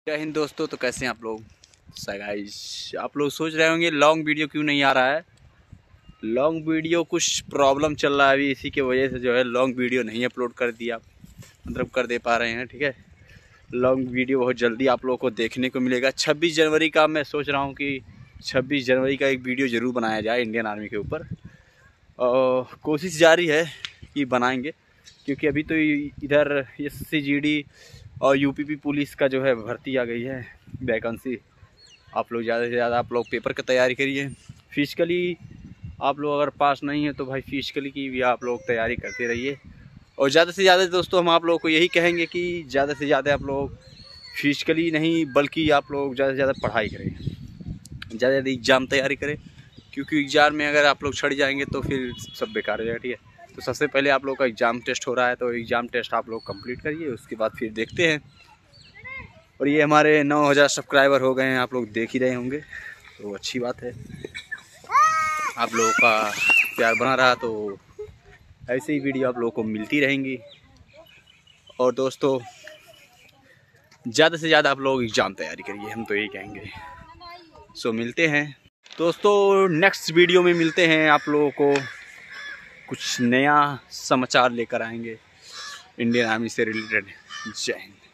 जय हिंद दोस्तों। तो कैसे हैं आप लोग? गाइस, आप लोग सोच रहे होंगे लॉन्ग वीडियो क्यों नहीं आ रहा है। लॉन्ग वीडियो कुछ प्रॉब्लम चल रहा है अभी, इसी की वजह से जो है लॉन्ग वीडियो नहीं अपलोड कर दिया, मतलब कर दे पा रहे हैं। ठीक है, लॉन्ग वीडियो बहुत जल्दी आप लोगों को देखने को मिलेगा। 26 जनवरी का मैं सोच रहा हूँ कि 26 जनवरी का एक वीडियो ज़रूर बनाया जाए इंडियन आर्मी के ऊपर, और कोशिश जारी है कि बनाएंगे, क्योंकि अभी तो इधर SCGD और UPP पुलिस का जो है भर्ती आ गई है, वैकेंसी। आप लोग ज़्यादा से ज़्यादा आप लोग पेपर की तैयारी करिए। फिजिकली आप लोग अगर पास नहीं है तो भाई फिजिकली की भी आप लोग तैयारी करते रहिए। और ज़्यादा से ज़्यादा दोस्तों हम आप लोगों को यही कहेंगे कि ज़्यादा से ज़्यादा आप लोग फिजिकली नहीं बल्कि आप लोग ज़्यादा से ज़्यादा पढ़ाई करें, ज़्यादा से ज़्यादा एग्ज़ाम तैयारी करें, क्योंकि एग्ज़ाम में अगर आप लोग छड़ जाएंगे तो फिर सब बेकार हो जाएगा। ठीक है, तो सबसे पहले आप लोग का एग्ज़ाम टेस्ट हो रहा है, तो एग्ज़ाम टेस्ट आप लोग कंप्लीट करिए, उसके बाद फिर देखते हैं। और ये हमारे 9000 सब्सक्राइबर हो गए हैं, आप लोग देख ही रहे होंगे, तो अच्छी बात है। आप लोगों का प्यार बना रहा तो ऐसे ही वीडियो आप लोगों को मिलती रहेंगी। और दोस्तों ज़्यादा से ज़्यादा आप लोग एग्ज़ाम तैयारी करिए, हम तो यही कहेंगे। सो मिलते हैं दोस्तों, नेक्स्ट वीडियो में मिलते हैं। आप लोगों को कुछ नया समाचार लेकर आएंगे इंडियन आर्मी से रिलेटेड। जय हिंद।